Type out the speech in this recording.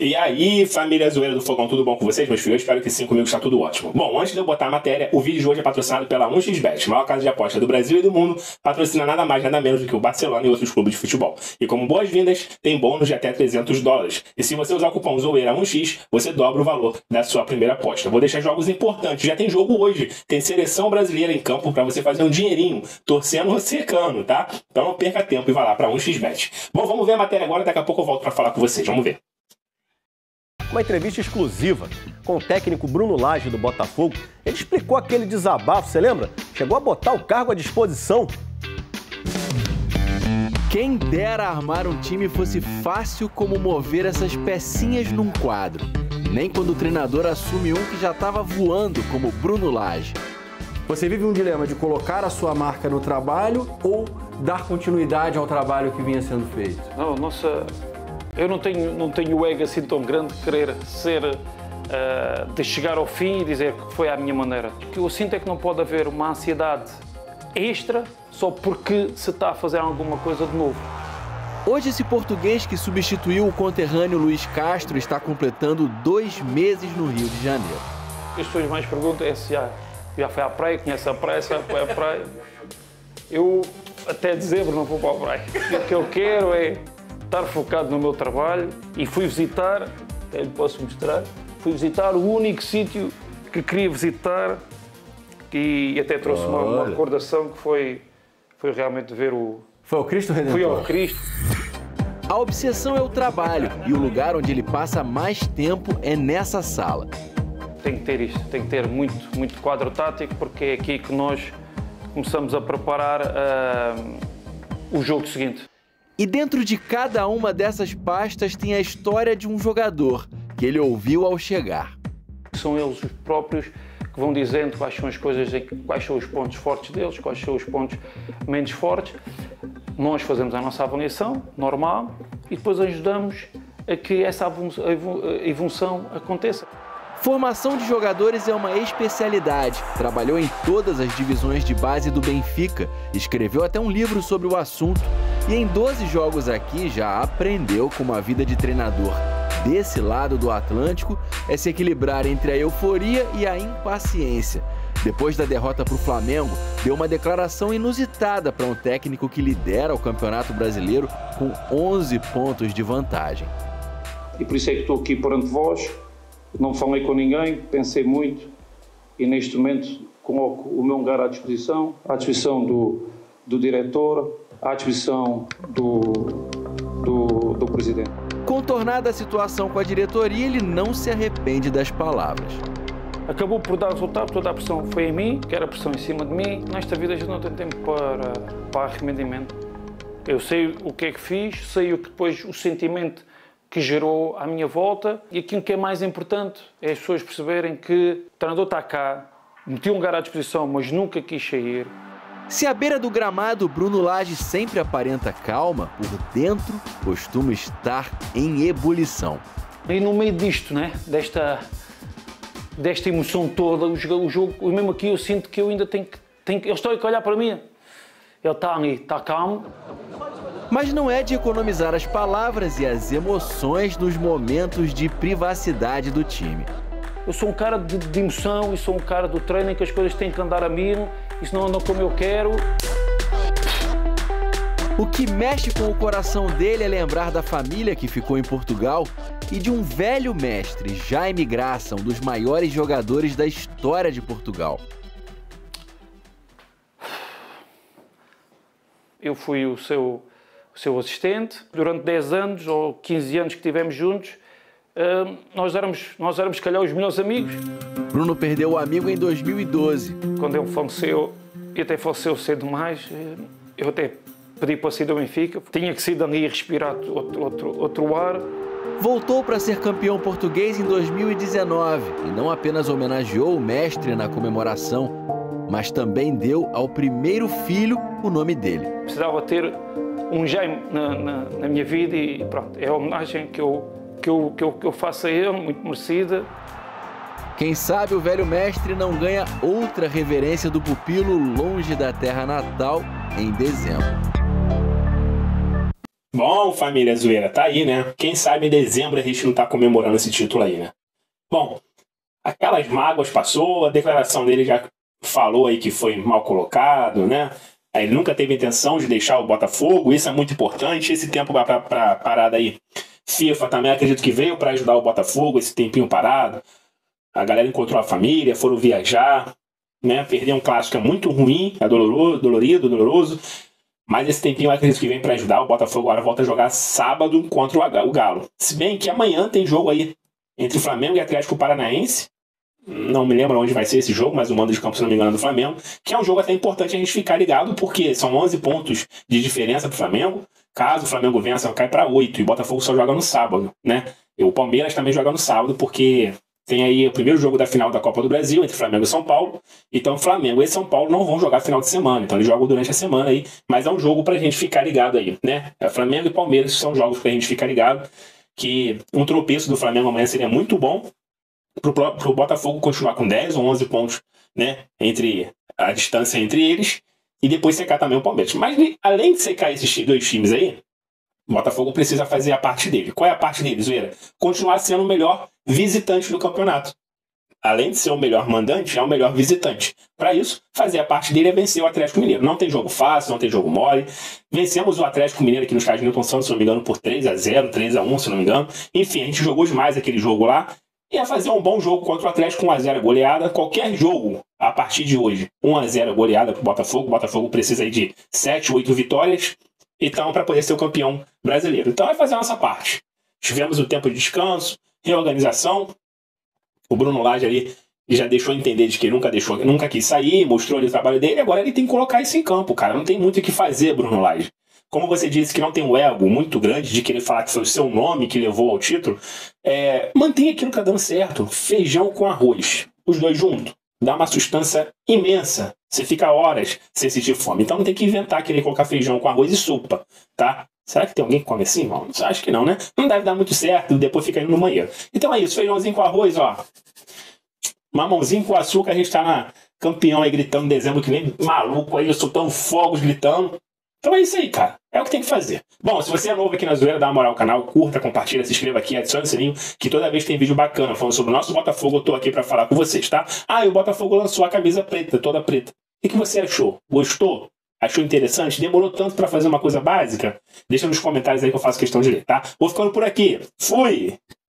E aí, família zoeira do Fogão, tudo bom com vocês, meus filhos? Eu espero que sim, comigo está tudo ótimo. Bom, antes de eu botar a matéria, o vídeo de hoje é patrocinado pela 1xBet, maior casa de aposta do Brasil e do mundo, patrocina nada mais, nada menos do que o Barcelona e outros clubes de futebol. E como boas-vindas, tem bônus de até $300. E se você usar o cupom ZOEIRA1x, você dobra o valor da sua primeira aposta. Vou deixar jogos importantes, já tem jogo hoje, tem seleção brasileira em campo para você fazer um dinheirinho, torcendo ou secando, tá? Então não perca tempo e vá lá para 1xBet. Bom, vamos ver a matéria agora, daqui a pouco eu volto para falar com vocês, vamos ver. Uma entrevista exclusiva com o técnico Bruno Lage do Botafogo. Ele explicou aquele desabafo, você lembra? Chegou a botar o cargo à disposição. Quem dera armar um time fosse fácil como mover essas pecinhas num quadro. Nem quando o treinador assume um que já estava voando, como Bruno Lage. Você vive um dilema de colocar a sua marca no trabalho ou dar continuidade ao trabalho que vinha sendo feito? Não, eu não tenho o ego assim tão grande de querer ser, de chegar ao fim e dizer que foi à minha maneira. O que eu sinto é que não pode haver uma ansiedade extra só porque se está a fazer alguma coisa de novo. Hoje esse português que substituiu o conterrâneo Luiz Castro está completando 2 meses no Rio de Janeiro. As pessoas mais perguntam é se já foi à praia, conhece a praia, se já foi à praia. Eu até dezembro não vou para a praia. O que eu quero é estar focado no meu trabalho e fui visitar, até lhe posso mostrar, fui visitar o único sítio que queria visitar e até trouxe uma recordação que foi realmente ver o... Foi ao Cristo Redentor? Fui ao Cristo. A obsessão é o trabalho e o lugar onde ele passa mais tempo é nessa sala. Tem que ter isto, tem que ter muito quadro tático porque é aqui que nós começamos a preparar o jogo seguinte. E dentro de cada uma dessas pastas tem a história de um jogador que ele ouviu ao chegar. São eles os próprios que vão dizendo quais são as coisas, quais são os pontos fortes deles, quais são os pontos menos fortes. Nós fazemos a nossa avaliação normal e depois ajudamos a que essa evolução aconteça. Formação de jogadores é uma especialidade. Trabalhou em todas as divisões de base do Benfica, escreveu até um livro sobre o assunto e em 12 jogos aqui já aprendeu como a vida de treinador desse lado do Atlântico é se equilibrar entre a euforia e a impaciência. Depois da derrota para o Flamengo, deu uma declaração inusitada para um técnico que lidera o Campeonato Brasileiro com 11 pontos de vantagem. E por isso é que estou aqui perante vós. Não falei com ninguém, pensei muito e neste momento coloco o meu lugar à disposição do diretor, à disposição do presidente. Contornada a situação com a diretoria, ele não se arrepende das palavras. Acabou por dar resultado, toda a pressão foi em mim, que era a pressão em cima de mim. Nesta vida a gente não tem tempo para arrependimento. Eu sei o que é que fiz, sei o que depois o sentimento que gerou à minha volta e aquilo que é mais importante é as pessoas perceberem que o treinador está cá, meteu um lugar à disposição, mas nunca quis sair. Se à beira do gramado Bruno Lage sempre aparenta calma, por dentro costuma estar em ebulição. E no meio disto, né, desta emoção toda, o jogo, mesmo aqui eu sinto que eu ainda tenho que ele está a olhar para mim, ele está ali, está calmo. Mas não é de economizar as palavras e as emoções nos momentos de privacidade do time. Eu sou um cara de emoção e sou um cara do treino em que as coisas têm que andar a mil e se não andam como eu quero. O que mexe com o coração dele é lembrar da família que ficou em Portugal e de um velho mestre, Jaime Graça, um dos maiores jogadores da história de Portugal. Eu fui o seu assistente. Durante 10 anos ou 15 anos que estivemos juntos, nós éramos, se calhar, os melhores amigos. Bruno perdeu o amigo em 2012. Quando ele faleceu, e até faleceu cedo demais, eu até pedi para sair do Benfica. Tinha que sair dali e respirar outro ar. Voltou para ser campeão português em 2019 e não apenas homenageou o mestre na comemoração, mas também deu ao primeiro filho o nome dele. Precisava ter um Jaime na minha vida e pronto, é a homenagem que eu faço a ele, muito merecida. Quem sabe o velho mestre não ganha outra reverência do pupilo longe da terra natal em dezembro. Bom, família zoeira, tá aí, né? Quem sabe em dezembro a gente não tá comemorando esse título aí, né? Bom, aquelas mágoas passou, a declaração dele já falou aí que foi mal colocado, né? Ele nunca teve intenção de deixar o Botafogo, isso é muito importante. Esse tempo pra parada aí, FIFA também acredito que veio para ajudar o Botafogo, esse tempinho parado. A galera encontrou a família, foram viajar, né? Perder um clássico é muito ruim, é doloroso. Mas esse tempinho eu acredito que vem para ajudar. O Botafogo agora volta a jogar sábado contra o Galo. Se bem que amanhã tem jogo aí entre Flamengo e Atlético Paranaense. Não me lembro onde vai ser esse jogo, mas o mando de campo, se não me engano, é do Flamengo. Que é um jogo até importante a gente ficar ligado, porque são 11 pontos de diferença pro Flamengo. Caso o Flamengo vença, cai para 8. E o Botafogo só joga no sábado, né? E o Palmeiras também joga no sábado, porque tem aí o primeiro jogo da final da Copa do Brasil entre Flamengo e São Paulo. Então Flamengo e São Paulo não vão jogar final de semana. Então eles jogam durante a semana aí. Mas é um jogo pra gente ficar ligado aí, né? Flamengo e Palmeiras são jogos pra gente ficar ligado. Que um tropeço do Flamengo amanhã seria muito bom pro Botafogo continuar com 10 ou 11 pontos, né? Entre a distância entre eles. E depois secar também o Palmeiras. Mas além de secar esses dois times aí, o Botafogo precisa fazer a parte dele. Qual é a parte dele, zoeira? Continuar sendo o melhor visitante do campeonato. Além de ser o melhor mandante, é o melhor visitante. Para isso, fazer a parte dele é vencer o Atlético Mineiro. Não tem jogo fácil, não tem jogo mole. Vencemos o Atlético Mineiro aqui no estádio Newton Santos, se não me engano, por 3-0, 3-1, se não me engano. Enfim, a gente jogou demais aquele jogo lá. E é fazer um bom jogo contra o Atlético, 1-0 goleada. Qualquer jogo, a partir de hoje, 1-0 goleada pro Botafogo. O Botafogo precisa aí de 7, 8 vitórias. Então, para poder ser o campeão brasileiro. Então, é fazer a nossa parte. Tivemos um tempo de descanso, reorganização. O Bruno Lage ali já deixou entender de que nunca quis sair, mostrou ali o trabalho dele. Agora ele tem que colocar isso em campo, cara. Não tem muito o que fazer, Bruno Lage. Como você disse que não tem um ego muito grande de querer falar que foi o seu nome que levou ao título, mantenha aquilo que tá dando certo. Feijão com arroz. Os dois juntos. Dá uma sustância imensa. Você fica horas sem sentir fome. Então não tem que inventar querer colocar feijão com arroz e sopa, tá? Será que tem alguém que come assim, irmão? Acho que não, né? Não deve dar muito certo, depois fica indo no banheiro. Então é isso, feijãozinho com arroz, ó. Mamãozinho com açúcar, a gente tá na campeão aí gritando em dezembro, que nem maluco aí, soltando fogos, gritando. Então é isso aí, cara. É o que tem que fazer. Bom, se você é novo aqui na zoeira, dá uma moral ao canal, curta, compartilha, se inscreva aqui, adicione o sininho, que toda vez tem vídeo bacana falando sobre o nosso Botafogo, eu tô aqui pra falar com vocês, tá? E o Botafogo lançou a camisa preta, toda preta. O que você achou? Gostou? Achou interessante? Demorou tanto pra fazer uma coisa básica? Deixa nos comentários aí que eu faço questão de ler, tá? Vou ficando por aqui. Fui!